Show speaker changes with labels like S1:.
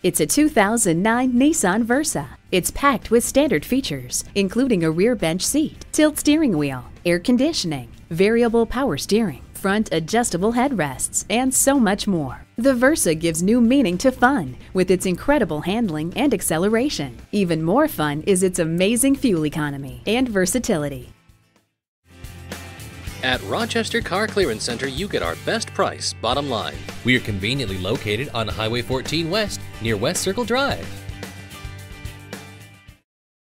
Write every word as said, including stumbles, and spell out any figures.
S1: It's a two thousand nine Nissan Versa. It's packed with standard features, including a rear bench seat, tilt steering wheel, air conditioning, variable power steering, front adjustable headrests, and so much more. The Versa gives new meaning to fun with its incredible handling and acceleration. Even more fun is its amazing fuel economy and versatility.
S2: At Rochester Car Clearance Center, you get our best price, bottom line.
S3: We are conveniently located on Highway fourteen West near West Circle Drive.